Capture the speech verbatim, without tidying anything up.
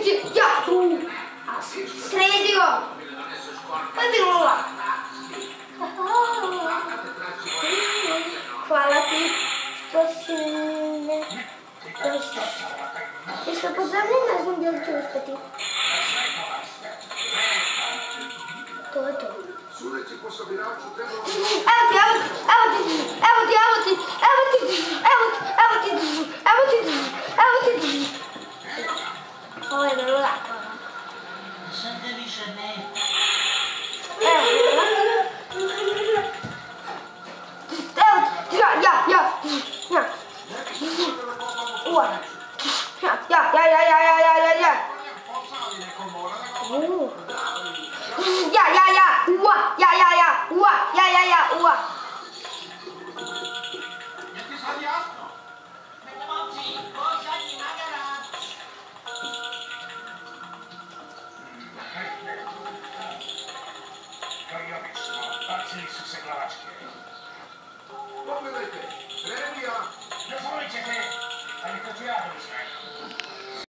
Ja, tu. Sredio. Pa je bilo lako. Hvala ti što si me došao. Ješ li pod zemljom, ne znam gdje li ću uspjeti. To je to. Evo ti, evo ti, evo ti, evo ti, evo ti, evo ti, evo ti, evo ti, evo ti, evo ti. Ovo je bilo lako. Ja, ja, ja, ja. Ua. Ja, ja, ja, ja, ja, ja, ja, ja. Ja, ja, ja, ua, ja, ja, ja, ua, ja, ja, ja, ua. Pogledajte, Premija